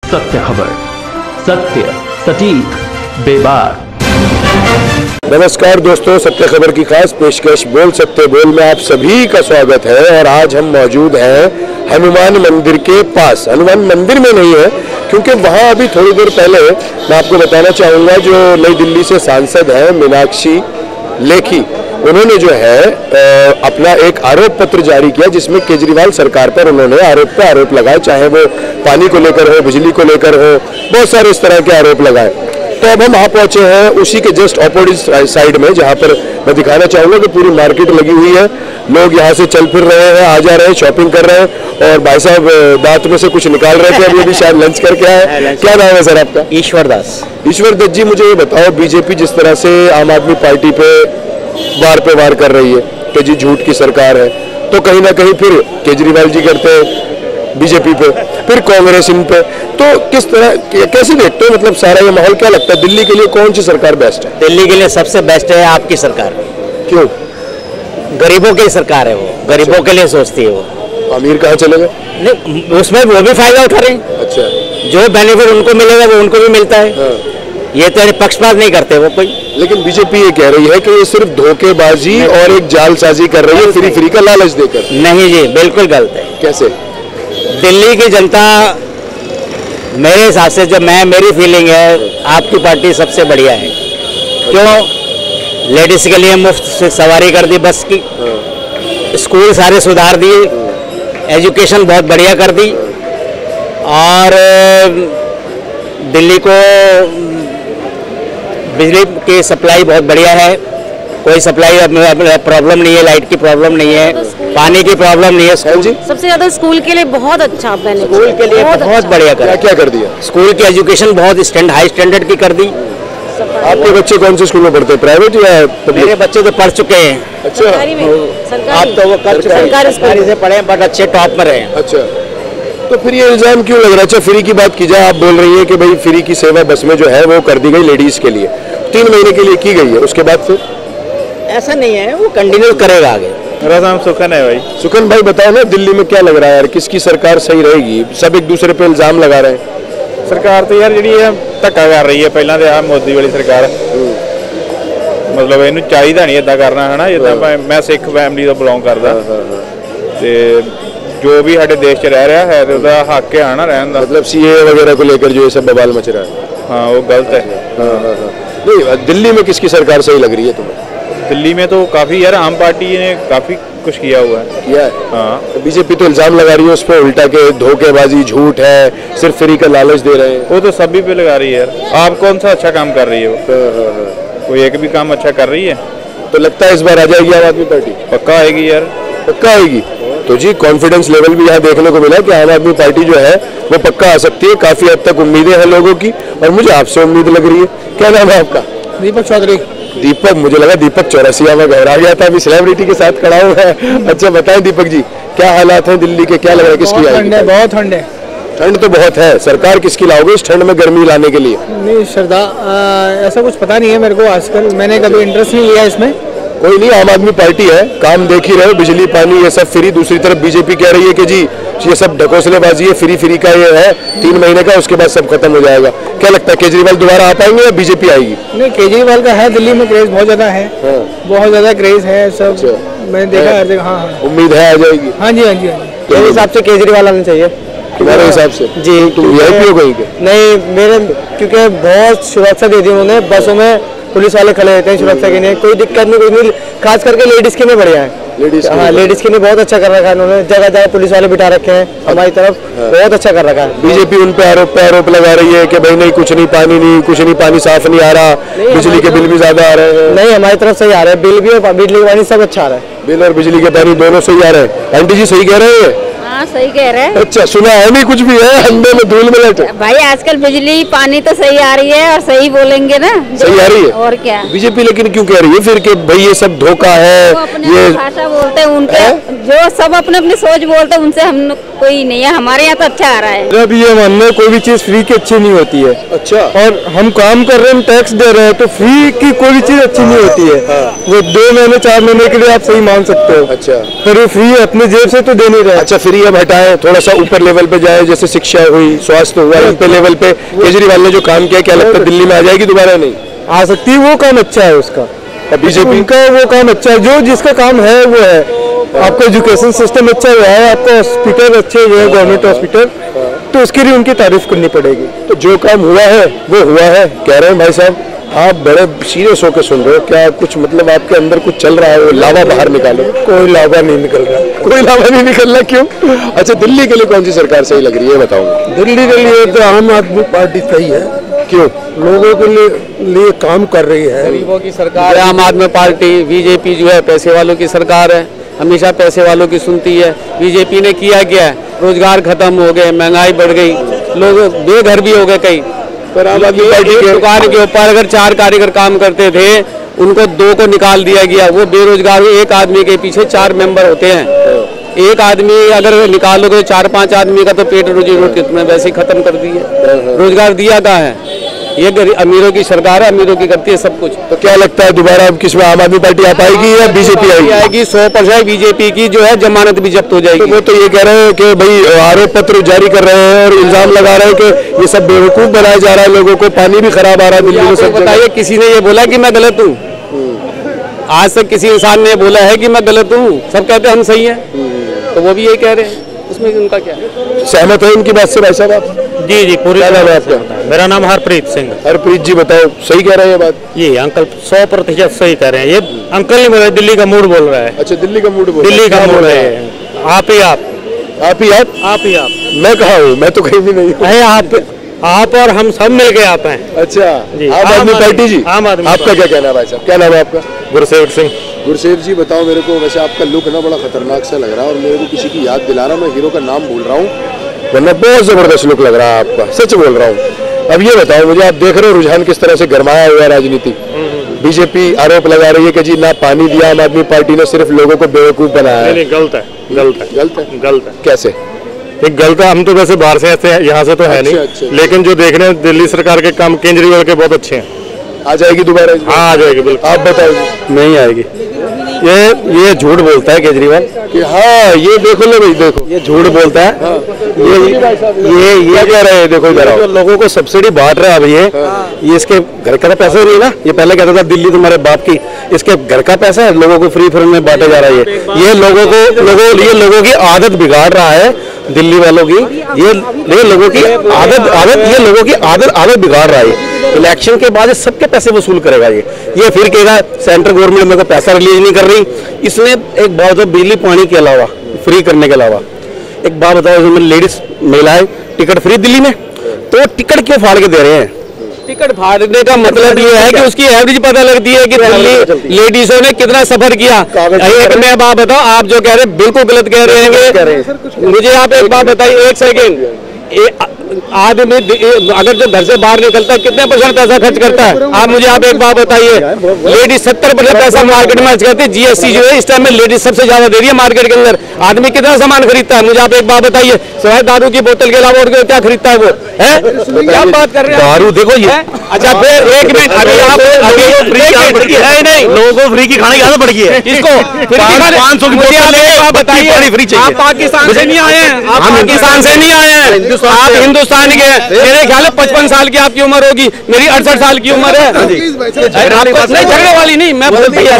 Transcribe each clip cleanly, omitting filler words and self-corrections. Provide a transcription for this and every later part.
सत्य खबर, सत्य सटीक बेबाक। नमस्कार दोस्तों, सत्य खबर की खास पेशकश बोल सकते बोल में आप सभी का स्वागत है। और आज हम मौजूद हैं हनुमान मंदिर के पास। हनुमान मंदिर में नहीं है क्योंकि वहां अभी थोड़ी देर पहले मैं आपको बताना चाहूँगा, जो नई दिल्ली से सांसद हैं मीनाक्षी लेखी, उन्होंने जो है अपना एक आरोप पत्र जारी किया जिसमें केजरीवाल सरकार पर उन्होंने आरोप पे आरोप लगाए, चाहे वो पानी को लेकर हो, बिजली को लेकर हो, बहुत सारे इस तरह के आरोप लगाए। तो अब हम वहाँ पहुंचे हैं उसी के जस्ट ऑपोजिट साइड में, जहाँ पर मैं दिखाना चाहूँगा कि पूरी मार्केट लगी हुई है, लोग यहाँ से चल फिर रहे हैं, आ जा रहे हैं, शॉपिंग कर रहे हैं। और भाई साहब दांत में से कुछ निकाल रहे थे, अभी अभी शायद लंच करके आए। क्या नाम है सर आपका? ईश्वर दास। ईश्वर दत्त जी, मुझे ये बताओ, बीजेपी जिस तरह से आम आदमी पार्टी पे वार कर रही है कि जी झूठ की सरकार है, तो कहीं ना कहीं फिर केजरीवाल जी करते हैं बीजेपी पे, फिर कांग्रेस इन पे, तो किस तरह कैसे देखते हो? मतलब सारा ये माहौल क्या लगता है, दिल्ली के लिए कौन सी सरकार बेस्ट है? दिल्ली के लिए सबसे बेस्ट है आपकी सरकार। क्यों? गरीबों की सरकार है, वो गरीबों के लिए सोचती है। वो अमीर कहाँ चले गए? नहीं, उसमें वो भी फायदा उठा रहे हैं। अच्छा, जो बेनिफिट उनको मिलेगा वो उनको भी मिलता है। हाँ। ये तो पक्षपात नहीं करते वो कोई। लेकिन बीजेपी ये कह रही है कि ये सिर्फ धोखेबाजी और एक जालसाजी कर रही है, फ्री का लालच देकर। नहीं जी, बिल्कुल गलत है। कैसे? दिल्ली की जनता, मेरे हिसाब से जो मेरी फीलिंग है, आपकी पार्टी सबसे बढ़िया है। क्यों? लेडीज के लिए मुफ्त सवारी कर दी बस की, स्कूल सारे सुधार दिए, एजुकेशन बहुत बढ़िया कर दी, और दिल्ली को बिजली की सप्लाई बहुत बढ़िया है, कोई सप्लाई प्रॉब्लम नहीं है, लाइट की प्रॉब्लम नहीं है, पानी की प्रॉब्लम नहीं है। सबसे ज्यादा स्कूल के लिए बहुत अच्छा बने, स्कूल के लिए बहुत बढ़िया कर। क्या कर दिया? स्कूल की एजुकेशन बहुत हाई स्टैंडर्ड की कर दी। आपके बच्चे कौन से स्कूल में पढ़ते हैं, प्राइवेट या पब्लिक? मेरे बच्चे तो पढ़ चुके हैं। अच्छा, आप तो वो कर चुके हैं, सरकारी से पढ़े, बट अच्छे टॉप में रहे। अच्छा, तो फिर ये इल्जाम क्यों लग रहा है? अच्छा, फ्री की बात की जाए, आप बोल रही है कि भाई फ्री की सेवा बस में जो है वो कर दी गई लेडीज के लिए, 3 महीने के लिए की गई है, उसके बाद फिर ऐसा नहीं है, वो कंटिन्यू करेगा आगे। मेरा नाम सुखन है भाई। सुखन भाई, बताओ ना, दिल्ली में क्या लग रहा है यार, किसकी सरकार सही रहेगी? सब एक दूसरे पे इल्जाम लगा रहे हैं। सरकार तो यार जी धक्का कर रही है, पहला तो आ मोदी वाली सरकार, मतलब इन्हू चाहिए नहीं इदा करना है ना। जिदा मैं सिख फैमिली तो बिलोंग करता, जो भी हमारे देश च रह रहा है तो हक है ना रहने का। मतलब सीए वगैरह को लेकर जो ये सब बवाल मच रहा है, हाँ वो गलत है। नहीं, दिल्ली में किसकी सरकार सही लग रही है तुम्हें? दिल्ली में तो काफी यार आम पार्टी ने काफी कुछ किया हुआ है। किया है? हाँ। तो बीजेपी तो इल्जाम लगा रही है उस पर उल्टा के धोखेबाजी, झूठ है, सिर्फ फ्री का लालच दे रहे हैं। वो तो सभी पे लगा रही है यार। आप कौन सा अच्छा काम कर रही है वो? कोई एक भी काम अच्छा कर रही है? तो लगता है इस बार आ जाएगी आम आदमी पार्टी? पक्का आएगी यार, पक्का आएगी। तो जी कॉन्फिडेंस लेवल भी यहाँ देखने को मिला कि आम आदमी पार्टी जो है वो पक्का आ सकती है। काफी हद तक उम्मीदें हैं लोगों की, और मुझे आपसे उम्मीद लग रही है। क्या नाम है आपका? दीपक चौधरी। दीपक, मुझे लगा दीपक चौरसिया में घबरा गया था, अभी सेलिब्रिटी के साथ खड़ा हुआ है। अच्छा बताएं दीपक जी, क्या हालात हैं दिल्ली के, क्या लग रहा है किसकी आएगी? बहुत ठंड है। ठंड तो बहुत है, सरकार किसकी लाओगे इस ठंड में गर्मी लाने के लिए? नहीं श्रद्धा, ऐसा कुछ पता नहीं है मेरे को, आजकल मैंने कभी इंटरेस्ट नहीं लिया इसमें। कोई नहीं, आम आदमी पार्टी है, काम देख ही रहे हो, बिजली पानी ये सब फ्री। दूसरी तरफ बीजेपी कह रही है कि जी ये सब ढकोसलेबाजी है, फ्री का ये है 3 महीने का, उसके बाद सब खत्म हो जाएगा। क्या लगता है केजरीवाल दोबारा आ पाएंगे या बीजेपी आएगी? नहीं, केजरीवाल का है, दिल्ली में क्रेज बहुत ज्यादा है। हाँ। बहुत ज्यादा क्रेज है सब। अच्छा। मैंने देखा हर जगह। हाँ, उम्मीद है आ जाएगी। हाँ जी, हाँ जी, हाँ जी। मेरे हिसाब से केजरीवाल आना चाहिए। तुम्हारे हिसाब से? जी। तुम वीआईपी हो कहीं के? नहीं, मेरे क्योंकि बहुत सुरक्षा दे दी उन्होंने, बसों में पुलिस वाले खड़े रहते हैं सुरक्षा के लिए, कोई दिक्कत नहीं, कोई नहीं। खास करके लेडीज के लिए बढ़िया है। हाँ, लेडीज के लिए बहुत अच्छा कर रखा है उन्होंने, जगह जगह पुलिस वाले बिठा रखे हैं हमारी तरफ। हाँ। बहुत अच्छा कर रखा है। बीजेपी उन पे आरोप लगा रही है कि भाई नहीं कुछ नहीं, पानी साफ नहीं आ रहा, बिजली के बिल भी ज्यादा आ रहे हैं। नहीं, हमारी तरफ सही आ रहा है, बिल भी और बिजली का पानी सब अच्छा आ रहा है। बिल और बिजली के पानी दोनों सही आ रहे हैं। आंटी जी सही कह रहे हैं? हाँ सही कह रहे हैं। अच्छा, सुना है नहीं कुछ भी है, अंधे में धूल में लटे। भाई आजकल बिजली पानी तो सही आ रही है, और सही बोलेंगे ना, सही आ रही है। और क्या? बीजेपी लेकिन क्यों कह रही है फिर कि भाई ये सब धोखा है, ये भाषा बोलते हैं उनके, जो सब अपने अपनी सोच बोलते हैं, उनसे हम कोई नहीं है। हमारे यहाँ तो अच्छा आ रहा है। अभी ये मानना कोई भी चीज फ्री की अच्छी नहीं होती है। अच्छा। और हम काम कर रहे हैं, टैक्स दे रहे हैं, तो फ्री की कोई भी चीज अच्छी नहीं होती है। वो 2 महीने 4 महीने के लिए आप सही मान सकते हो। अच्छा। पर वो फ्री अपने जेब से तो दे नहीं रहे। अच्छा, फ्री बेरोजगारी अब हटाए, थोड़ा सा ऊपर लेवल पे जाए, जैसे शिक्षा हुई, स्वास्थ्य हुआ, इन पे लेवल पे केजरीवाल ने जो काम किया, क्या लगता है दिल्ली में आ जाएगी दोबारा? नहीं आ सकती है, वो काम अच्छा है उसका। बीजेपी का वो काम अच्छा है, जो जिसका काम है वो है। आपका एजुकेशन सिस्टम अच्छा हुआ है, आपका हॉस्पिटल अच्छे हुए हैं, गवर्नमेंट हॉस्पिटल, तो उसके लिए उनकी तारीफ करनी पड़ेगी। तो जो काम हुआ है वो हुआ है, कह रहे हैं भाई साहब। आप बड़े सीरियस होकर सुन रहे हो, क्या कुछ मतलब आपके अंदर कुछ चल रहा है? वो लावा बाहर निकालो। कोई लावा नहीं निकल रहा, कोई लावा नहीं निकल रहा, क्यों? अच्छा, दिल्ली के लिए कौन सी सरकार सही लग रही है, बताओ? दिल्ली के लिए तो आम आदमी पार्टी सही है। क्यों? लोगों के लिए काम कर रही है। गरीबों की सरकार है आम आदमी पार्टी। बीजेपी जो है पैसे वालों की सरकार है, हमेशा पैसे वालों की सुनती है। बीजेपी ने किया क्या है? रोजगार खत्म हो गए, महंगाई बढ़ गई, लोग बेघर भी हो गए कई। पर आम आदमी पार्टी की दुकान के ऊपर अगर 4 कारीगर काम करते थे, उनको 2 को निकाल दिया गया। वो बेरोजगार हुए, एक आदमी के पीछे 4 मेंबर होते हैं। एक आदमी अगर निकालोगे 4-5 आदमी का, तो पेट रोजी रोटी तुमने वैसे ही खत्म कर दी है। रोजगार दिया कहाँ है? ये अमीरों की सरकार है, अमीरों की करती है सब कुछ। तो क्या लगता है दोबारा अब किसमें आम आदमी पार्टी आ पाएगी या बीजेपी आएगी? 100% बीजेपी की जो है जमानत भी जब्त हो जाएगी। तो वो तो ये कह रहे हैं कि भाई आरोप पत्र जारी कर रहे हैं और इल्जाम लगा रहे हैं कि ये सब बेवकूफ बनाया जा रहा है, लोगों को पानी भी खराब आ रहा है दिल्ली में। सब बताइए, किसी ने ये बोला कि मैं गलत हूँ? आज तक किसी इंसान ने बोला है कि मैं गलत हूँ? सब कहते हैं हम सही हैं, तो वो भी यही कह रहे हैं, उसमें उनका क्या है? सहमत है उनकी बात से भाई साहब आप? जी पूरी। क्या नाम है आपका? मेरा नाम हरप्रीत सिंह। हरप्रीत जी, बताओ, सही कह रहे हैं ये बात? ये अंकल 100% सही कह रहे हैं। ये अंकल नहीं बोल रहे, दिल्ली का मूड बोल रहा है। अच्छा, दिल्ली का मूड बोल दिल्ली का मूड है। आप ही आप मैं कहा हूँ? मैं तो कहीं भी नहीं हूँ। आप और हम सब मिल के आप हैं। अच्छा जी, आम आदमी पार्टी जी। आम आदमी। आपका क्या कहना है भाई साहब? क्या नाम है आपका? गुरसेवक सिंह। गुरसेवक जी, बताओ मेरे को, वैसे आपका लुक ना बड़ा खतरनाक सा लग रहा है और मेरे को किसी की याद दिला रहा, मैं हीरो का नाम भूल रहा हूँ, वरना बहुत जबरदस्त लुक लग रहा है आपका, सच बोल रहा हूँ। अब ये बताओ मुझे, आप देख रहे हो रुझान किस तरह से गरमाया हुआ है राजनीति। बीजेपी आरोप लगा रही है कि जी ना पानी दिया आम आदमी पार्टी ने, सिर्फ लोगों को बेवकूफ बनाया है। नहीं, गलत है, गलत है, गलत है, गलत है। कैसे? एक गलत है, हम तो वैसे बाहर से ऐसे यहाँ से तो है नहीं। अच्छा। लेकिन जो देख रहे हैं दिल्ली सरकार के काम केजरीवाल के बहुत अच्छे हैं। आ जाएगी दोबारा? हाँ, आ जाएगी बिल्कुल। आप बताओ। नहीं आएगी। ये झूठ बोलता है केजरीवाल कि हाँ, ये देखो लो भाई, देखो ये झूठ बोलता है। हाँ। ये कह रहे हैं, देखो इधर जो लोगों को सब्सिडी बांट रहा है अब ये इसके घर का पैसा नहीं ना। ये पहले कहता था दिल्ली तुम्हारे बाप की, इसके घर का पैसा है, लोगों को फ्री में बांटा जा रहा है। ये लोगों की आदत बिगाड़ रहा है, दिल्ली वालों की। ये लोगों की आदत बिगाड़ रहा है। इलेक्शन के बाद सबके पैसे वसूल करेगा ये फिर कहेगा सेंट्रल गवर्नमेंट मेरे को पैसा रिलीज नहीं कर रही। इसने एक बात, बिजली पानी के अलावा, फ्री करने के अलावा, एक बात बताओ, इसमें लेडीज महिलाएं टिकट फ्री दिल्ली में, तो टिकट क्यों फाड़ के दे रहे हैं? टिकट फाड़ने का मतलब ये है कि उसकी एवरेज पता लगती है कि दिल्ली लेडीजों ने कितना सफर किया। एक मैं बात बताओ, आप जो कह रहे हैं बिल्कुल गलत कह रहे हैं। मुझे आप एक बात बताइए, एक सेकेंड। आदमी अगर जो घर से बाहर निकलता है कितने % पैसा खर्च करता है? आप एक बात बताइए। लेडीज 70% पैसा मार्केट में खर्च करती है। जीएसटी जो है इस टाइम में लेडीज सबसे ज्यादा दे रही है मार्केट के अंदर। आदमी कितना सामान खरीदता है? मुझे आप एक बात बताइए, सिवाय दारू की बोतल के अलावा और क्या खरीदता है वो? है क्या बात कर रहे हैं? दारू देखो ये। अच्छा फिर एक मिनट, अभी आप है नहीं, लोगों को फ्री की खाने की आदत पड़ गई है। किसको? 500 की बोतल बताइए। फ्री चाहिए। आप पाकिस्तान से नहीं आए हैं, आप पाकिस्तान से नहीं आए हैं, आप हिंदुस्तान के। मेरे ख्याल है 55 साल की आपकी उम्र होगी, मेरी 68 साल की उम्र है। झगड़े वाली नहीं, मैं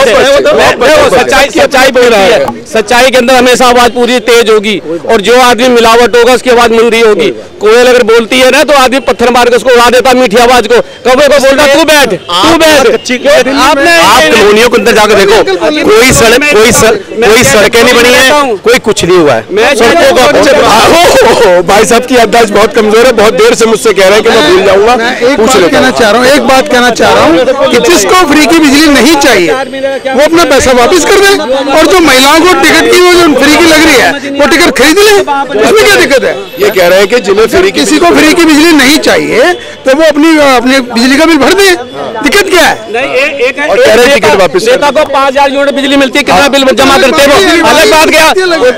सच्चाई बोल रहा है। सच्चाई के अंदर हमेशा आवाज पूरी तेज होगी, और जो आदमी मिलावट होगा उसकी आवाज मंदी होगी। कोयल अगर बोलती है ना तो आदमी पत्थर मार के उसको उड़ा देता मीठी आवाज को। कौवे को बोलता तू बैठ, तू बैठ। आपने आप कॉलोनियों के अंदर जाकर देखो, कोई सड़कें नहीं बनी है, कोई कुछ नहीं हुआ है। सड़कों का भाई साहब की याददाश्त बहुत कमजोर है, बहुत देर से मुझसे कह रहे हैं कि मैं भूल जाऊंगा। एक बात कहना चाह रहा हूँ कि जिसको फ्री की बिजली नहीं चाहिए वो अपना पैसा वापस कर दे, और जो महिलाओं को टिकट की वो जो फ्री की लग रही है वो टिकट खरीद ले, इसमें क्या दिक्कत है? ये कह रहे हैं कि जिन्हें किसी को फ्री की बिजली नहीं चाहिए तो वो अपनी बिजली का बिल भर दे, दिक्कत क्या है? और कह रहे हैं टिकट वापस। नेता को 5000 यूनिट बिजली मिलती है, कितना बिल जमा करते हैं वो अलग बात। क्या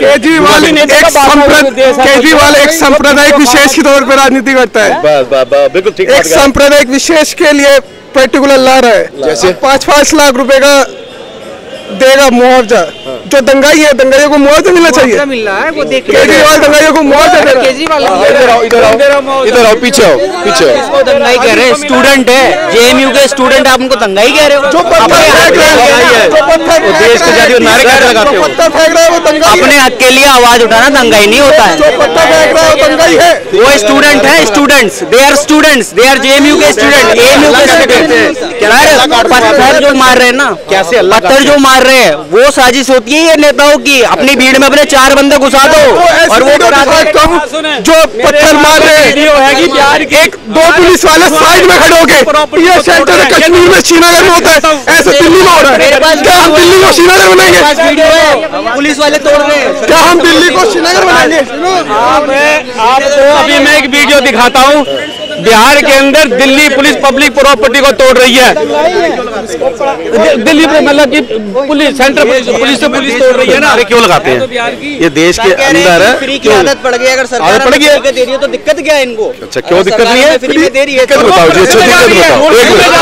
केजरीवाल एक सांप्रदायिक विशेष के तौर पर राजनीति करता है। बिल्कुल ठीक। एक सांप्रदायिक विशेष के लिए पर्टिकुलर ला रहा है, जैसे 5-5 लाख रुपए का देगा मुआवजा जो दंगाई है, दंगाइयों को मुआवजा मिलना चाहिए। मिल रहा है वो देख केजरीवाल दंगाइयों को मुआवजा दे रहा है। केजरीवाल इधर आओ, पीछे आओ, पीछे आओ। इसको दंगाई कह रहे हैं, स्टूडेंट है, जेएमयू के स्टूडेंट, आप उनको दंगाई कह रहे हो। जो पत्थर फेंक रहा है, जो पत्थर देश को जाती नारे लगाते हो, पत्थर फेंक रहा है वो दंगाई अपने हक के लिए आवाज उठाना दंगाई नहीं होता है। जो पत्थर फेंक रहा है वो दंगाई है। वो स्टूडेंट है, स्टूडेंट्स, दे आर जेएमयू के स्टूडेंट, एएमयू के स्टूडेंट। पत्थर जो मार रहे हैं ना, कैसे पत्थर जो मार रहे हैं वो साजिश होती है ये नेताओं की। अपनी भीड़ में अपने 4 बंदे घुसा दो और वो जो पत्थर मार रहे हैं, एक 2 पुलिस वाले साइड में खड़े होके, ये सेंटर कश्मीर में श्रीनगर में होता है, ऐसे दिल्ली में हो रहा है। क्या हम दिल्ली को श्रीनगर बनाएंगे? पुलिस वाले तोड़ रहे हैं। क्या हम दिल्ली को श्रीनगर बनाएंगे? आपको अभी मैं एक वीडियो दिखाता हूँ, बिहार के अंदर दिल्ली पुलिस पब्लिक प्रॉपर्टी को तोड़ रही है। दिल्ली में मतलब कि पुलिस सेंटर पुलिस से पुलिस तोड़ रही है ना। क्यों लगाते हैं? ये देश के अंदर है, फ्री की आदत पड़ गई। अगर सरकार पड़ गई है दे रही है तो दिक्कत क्या है इनको? अच्छा, क्यों दिक्कत नहीं है? फ्री में दे रही है दिक्कत बताओ जी, अच्छा दिक्कत बताओ।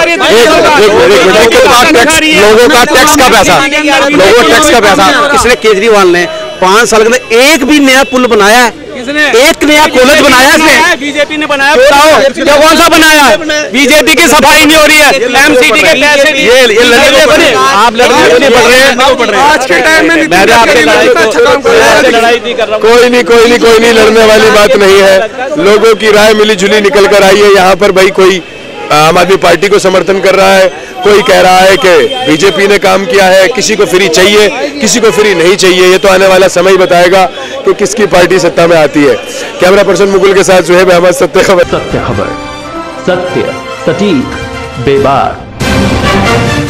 लोगों का टैक्स का पैसा, लोगों टैक्स का पैसा किसने? केजरीवाल ने 5 साल के अंदर एक भी नया पुल बनाया है? एक नया कॉलेज बनाया इसने? बीजेपी ने बनाया। बताओ क्या कौन सा बनाया? बीजेपी की सफाई नहीं हो रही है, एमसीडी के पैसे ये लड़ने आप लड़ने नहीं पड़ रहे हैं। आज के टाइम में मैंने आपसे लड़ाई नहीं कर रहा। कोई नहीं, लड़ने वाली बात नहीं है। लोगों की राय मिली जुली निकल कर आई है। यहाँ पर भाई कोई आम आदमी पार्टी को समर्थन कर रहा है, कोई कह रहा है कि बीजेपी ने काम किया है, किसी को फ्री चाहिए, किसी को फ्री नहीं चाहिए। ये तो आने वाला समय ही बताएगा कि किसकी पार्टी सत्ता में आती है। कैमरा पर्सन मुकुल के साथ सुहेब अहमद, सत्य खबर। सत्य खबर, सत्य, सटीक, बेबाक।